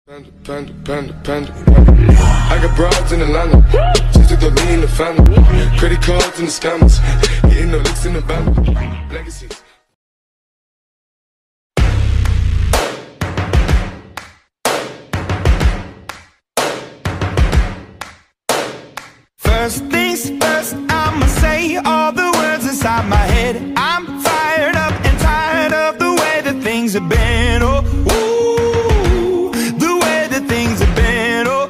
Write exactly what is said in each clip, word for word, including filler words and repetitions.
Panda, panda, panda, panda. I got broads in Atlanta, just took the lean in the family. Credit cards and the scammers, getting no licks in the band. Legacies. First things first, I'ma say all the words inside my head. I'm fired up and tired of the way that things have been. Oh, ooh, the way that things have been. Oh,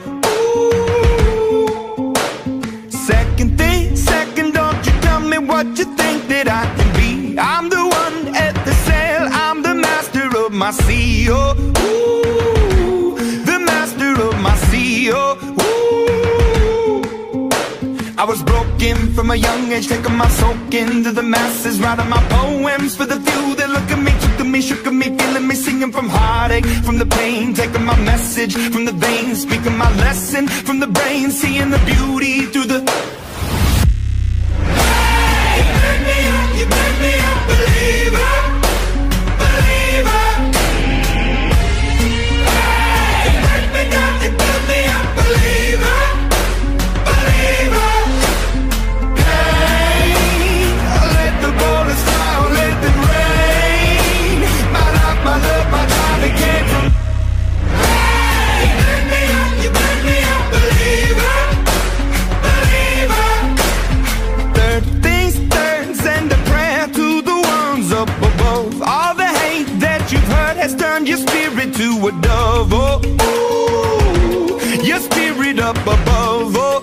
ooh. Second thing, second, don't you tell me what you think that I can be. I'm the one at the sail, I'm the master of my sea. Oh, ooh, the master of my sea. Oh, I was broken from a young age, taking my soak into the masses, writing my poems for the few that look at me, took to me, shook at me, feeling me, singing from heartache, from the pain, taking my message from the veins, speaking my lesson from the brain, seeing the beauty through the... Hey, you make me up, you make me a believer, believer. Hey, you make me down, you build me a believer, believer. Turn your spirit to a dove, oh, ooh, your spirit up above, oh,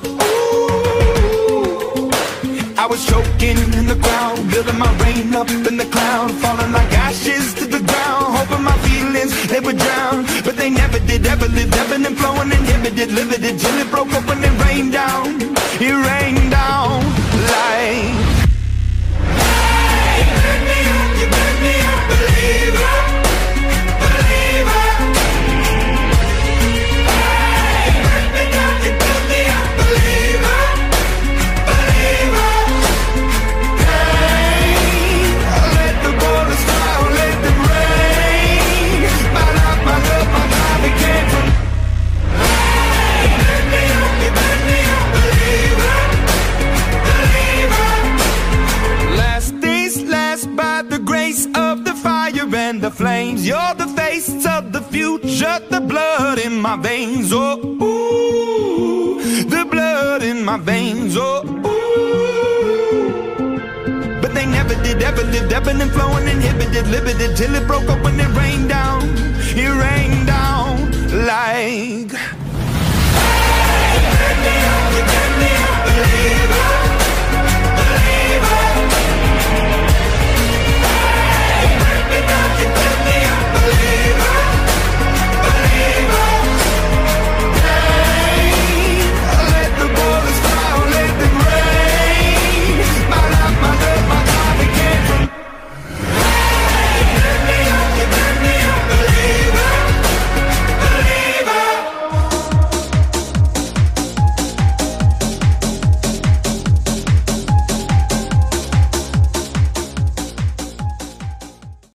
ooh. I was choking in the crowd, building my rain up in the cloud, falling like ashes to the ground, hoping my feelings, they would drown, but they never did, ever lived, ebbing and flowing, inhibited, limited, till it broke open and rained down, it rained down like... Hey, you make me up, you make me a believer. The flames, you're the face of the future, the blood in my veins, oh, ooh, the blood in my veins, oh, ooh. But they never did, ever lived, ebbing and flowing, inhibited, limited, till it broke up when it rained down, it rained down like...